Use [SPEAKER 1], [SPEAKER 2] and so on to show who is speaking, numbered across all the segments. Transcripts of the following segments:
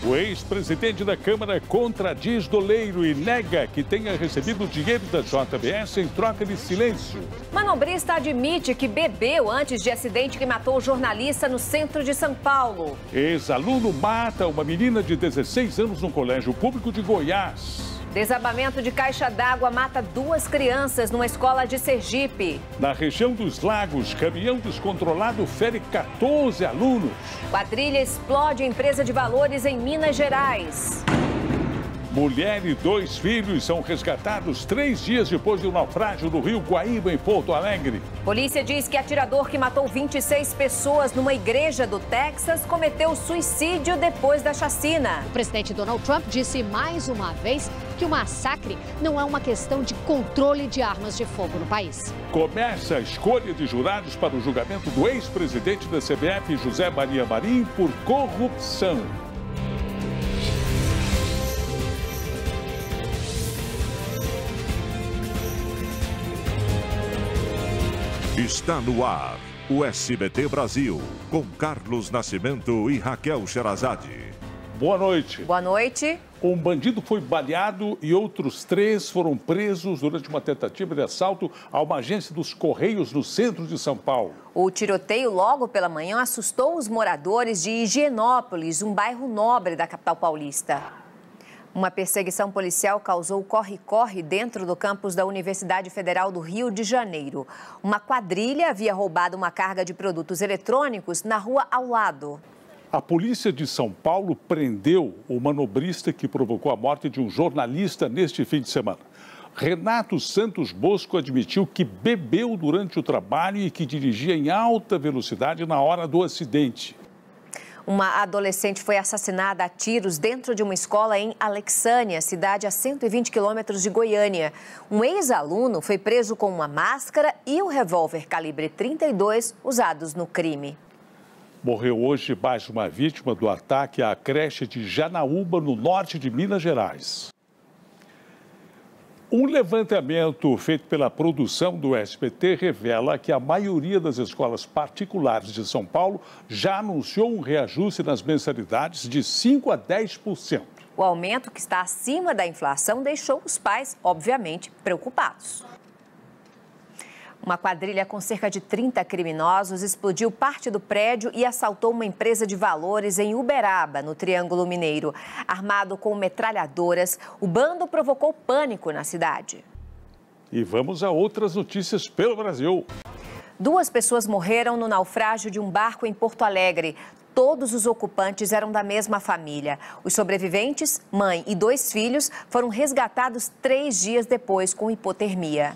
[SPEAKER 1] O ex-presidente da Câmara contradiz doleiro e nega que tenha recebido dinheiro da JBS em troca de silêncio.
[SPEAKER 2] Manobrista admite que bebeu antes de acidente que matou o jornalista no centro de São Paulo.
[SPEAKER 1] Ex-aluno mata uma menina de 16 anos no colégio público de Goiás.
[SPEAKER 2] Desabamento de caixa d'água mata 2 crianças numa escola de Sergipe.
[SPEAKER 1] Na região dos Lagos, caminhão descontrolado fere 14 alunos.
[SPEAKER 2] Quadrilha explode empresa de valores em Minas Gerais.
[SPEAKER 1] Mulher e 2 filhos são resgatados 3 dias depois do naufrágio do rio Guaíba, em Porto Alegre.
[SPEAKER 2] Polícia diz que atirador que matou 26 pessoas numa igreja do Texas cometeu suicídio depois da chacina.
[SPEAKER 3] O presidente Donald Trump disse mais uma vez que o massacre não é uma questão de controle de armas de fogo no país.
[SPEAKER 1] Começa a escolha de jurados para o julgamento do ex-presidente da CBF, José Maria Marinho, por corrupção.
[SPEAKER 4] Está no ar o SBT Brasil, com Carlos Nascimento e Raquel Sherazade.
[SPEAKER 1] Boa noite.
[SPEAKER 2] Boa noite.
[SPEAKER 1] Um bandido foi baleado e outros 3 foram presos durante uma tentativa de assalto a uma agência dos Correios no centro de São Paulo.
[SPEAKER 2] O tiroteio logo pela manhã assustou os moradores de Higienópolis, um bairro nobre da capital paulista. Uma perseguição policial causou corre-corre dentro do campus da Universidade Federal do Rio de Janeiro. Uma quadrilha havia roubado uma carga de produtos eletrônicos na rua ao lado.
[SPEAKER 1] A polícia de São Paulo prendeu o manobrista que provocou a morte de um jornalista neste fim de semana. Renato Santos Bosco admitiu que bebeu durante o trabalho e que dirigia em alta velocidade na hora do acidente.
[SPEAKER 2] Uma adolescente foi assassinada a tiros dentro de uma escola em Alexânia, cidade a 120 quilômetros de Goiânia. Um ex-aluno foi preso com uma máscara e um revólver calibre 32 usados no crime.
[SPEAKER 1] Morreu hoje mais uma vítima do ataque à creche de Janaúba, no norte de Minas Gerais. Um levantamento feito pela produção do SBT revela que a maioria das escolas particulares de São Paulo já anunciou um reajuste nas mensalidades de 5% a 10%.
[SPEAKER 2] O aumento, que está acima da inflação, deixou os pais, obviamente, preocupados. Uma quadrilha com cerca de 30 criminosos explodiu parte do prédio e assaltou uma empresa de valores em Uberaba, no Triângulo Mineiro. Armado com metralhadoras, o bando provocou pânico na cidade.
[SPEAKER 1] E vamos a outras notícias pelo Brasil.
[SPEAKER 2] 2 pessoas morreram no naufrágio de um barco em Porto Alegre. Todos os ocupantes eram da mesma família. Os sobreviventes, mãe e 2 filhos, foram resgatados 3 dias depois com hipotermia.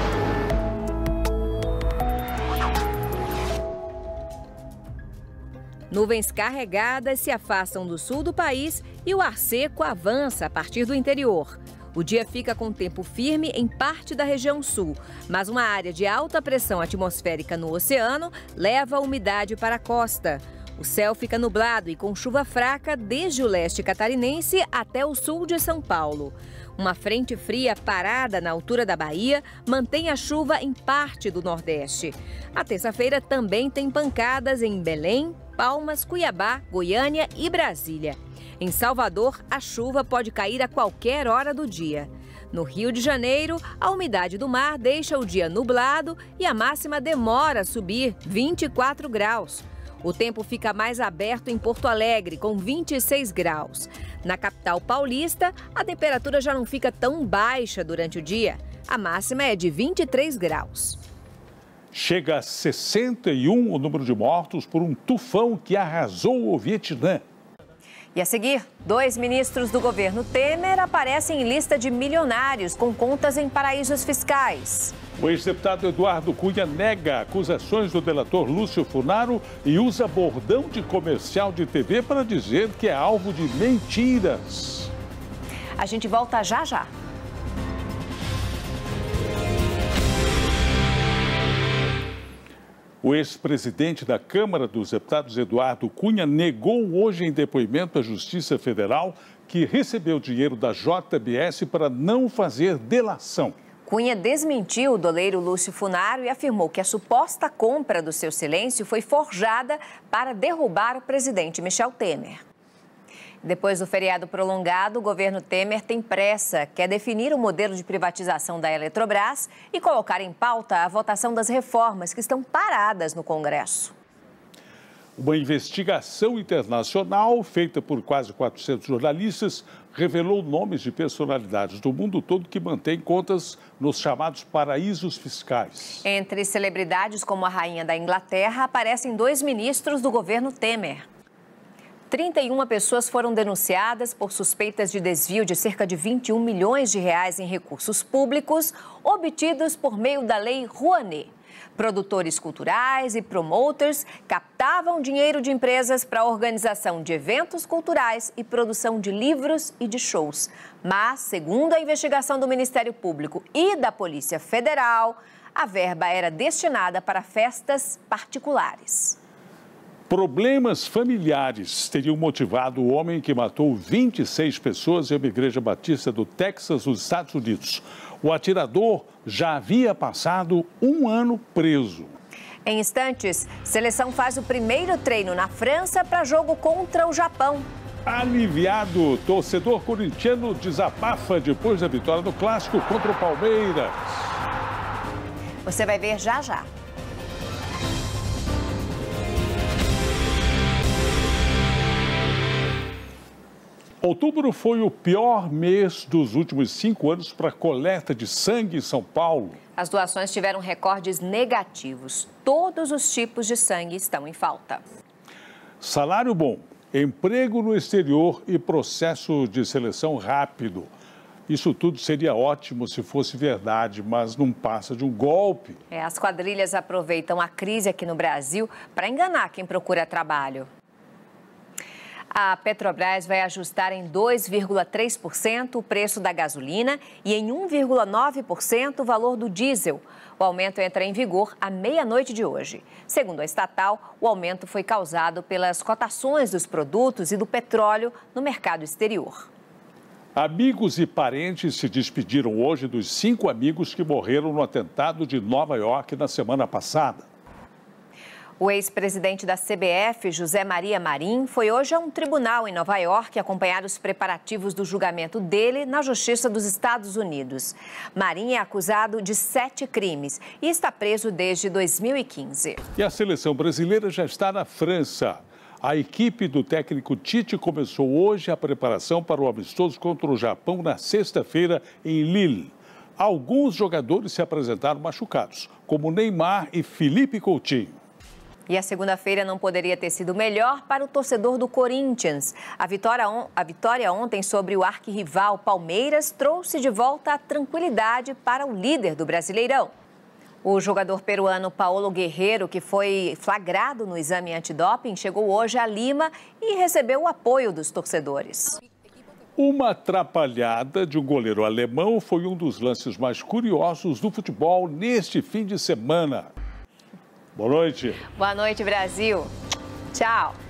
[SPEAKER 2] Nuvens carregadas se afastam do sul do país e o ar seco avança a partir do interior. O dia fica com tempo firme em parte da região sul, mas uma área de alta pressão atmosférica no oceano leva a umidade para a costa. O céu fica nublado e com chuva fraca desde o leste catarinense até o sul de São Paulo. Uma frente fria parada na altura da Bahia mantém a chuva em parte do Nordeste. A terça-feira também tem pancadas em Belém, Palmas, Cuiabá, Goiânia e Brasília. Em Salvador, a chuva pode cair a qualquer hora do dia. No Rio de Janeiro, a umidade do mar deixa o dia nublado e a máxima demora a subir 24 graus. O tempo fica mais aberto em Porto Alegre, com 26 graus. Na capital paulista, a temperatura já não fica tão baixa durante o dia. A máxima é de 23 graus.
[SPEAKER 1] Chega a 61 o número de mortos por um tufão que arrasou o Vietnã.
[SPEAKER 2] E a seguir, 2 ministros do governo Temer aparecem em lista de milionários com contas em paraísos fiscais.
[SPEAKER 1] O ex-deputado Eduardo Cunha nega acusações do delator Lúcio Funaro e usa bordão de comercial de TV para dizer que é alvo de mentiras.
[SPEAKER 2] A gente volta já já.
[SPEAKER 1] O ex-presidente da Câmara dos Deputados, Eduardo Cunha, negou hoje em depoimento à Justiça Federal que recebeu dinheiro da JBS para não fazer delação.
[SPEAKER 2] Cunha desmentiu o doleiro Lúcio Funaro e afirmou que a suposta compra do seu silêncio foi forjada para derrubar o presidente Michel Temer. Depois do feriado prolongado, o governo Temer tem pressa, quer definir o modelo de privatização da Eletrobras e colocar em pauta a votação das reformas que estão paradas no Congresso.
[SPEAKER 1] Uma investigação internacional feita por quase 400 jornalistas revelou nomes de personalidades do mundo todo que mantêm contas nos chamados paraísos fiscais.
[SPEAKER 2] Entre celebridades como a rainha da Inglaterra, aparecem 2 ministros do governo Temer. 31 pessoas foram denunciadas por suspeitas de desvio de cerca de 21 milhões de reais em recursos públicos obtidos por meio da Lei Rouanet. Produtores culturais e promoters captavam dinheiro de empresas para a organização de eventos culturais e produção de livros e de shows. Mas, segundo a investigação do Ministério Público e da Polícia Federal, a verba era destinada para festas particulares.
[SPEAKER 1] Problemas familiares teriam motivado o homem que matou 26 pessoas em uma igreja batista do Texas, nos Estados Unidos. O atirador já havia passado 1 ano preso.
[SPEAKER 2] Em instantes, seleção faz o primeiro treino na França para jogo contra o Japão.
[SPEAKER 1] Aliviado, torcedor corintiano desabafa depois da vitória no Clássico contra o Palmeiras.
[SPEAKER 2] Você vai ver já já.
[SPEAKER 1] Outubro foi o pior mês dos últimos 5 anos para a coleta de sangue em São Paulo.
[SPEAKER 2] As doações tiveram recordes negativos. Todos os tipos de sangue estão em falta.
[SPEAKER 1] Salário bom, emprego no exterior e processo de seleção rápido. Isso tudo seria ótimo se fosse verdade, mas não passa de um golpe.
[SPEAKER 2] As quadrilhas aproveitam a crise aqui no Brasil para enganar quem procura trabalho. A Petrobras vai ajustar em 2,3% o preço da gasolina e em 1,9% o valor do diesel. O aumento entra em vigor à meia-noite de hoje. Segundo a estatal, o aumento foi causado pelas cotações dos produtos e do petróleo no mercado exterior.
[SPEAKER 1] Amigos e parentes se despediram hoje dos 5 amigos que morreram no atentado de Nova York na semana passada.
[SPEAKER 2] O ex-presidente da CBF, José Maria Marim, foi hoje a um tribunal em Nova York acompanhar os preparativos do julgamento dele na Justiça dos Estados Unidos. Marim é acusado de 7 crimes e está preso desde 2015.
[SPEAKER 1] E a seleção brasileira já está na França. A equipe do técnico Tite começou hoje a preparação para o amistoso contra o Japão na sexta-feira em Lille. Alguns jogadores se apresentaram machucados, como Neymar e Felipe Coutinho.
[SPEAKER 2] E a segunda-feira não poderia ter sido melhor para o torcedor do Corinthians. A vitória ontem sobre o arquirrival Palmeiras trouxe de volta a tranquilidade para o líder do Brasileirão. O jogador peruano Paolo Guerreiro, que foi flagrado no exame antidoping, chegou hoje a Lima e recebeu o apoio dos torcedores.
[SPEAKER 1] Uma atrapalhada de um goleiro alemão foi um dos lances mais curiosos do futebol neste fim de semana. Boa noite.
[SPEAKER 2] Boa noite, Brasil. Tchau.